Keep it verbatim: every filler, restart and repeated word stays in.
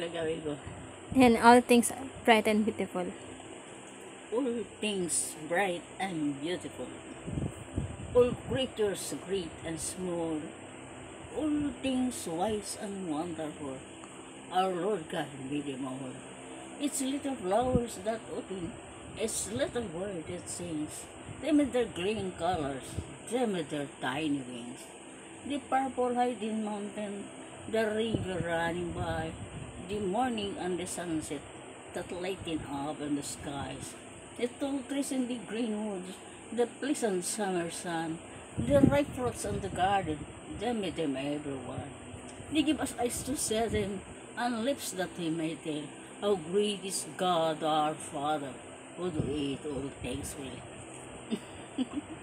gagawin ko. And all things bright and beautiful. All things bright and beautiful. All creatures great and small. All things wise and wonderful. Our Lord God made them all. It's little flowers that open. It's little bird that sings. Them with their green colors. Them with their tiny wings. The purple hiding mountain. The river running by. The morning and the sunset that lighten up in the skies. The tall trees in the green woods. The pleasant summer sun. The ripe fruits in the garden. Them with them everyone. They give us eyes to see them, and lips that we may tell. How great is God our Father, who do it all things well.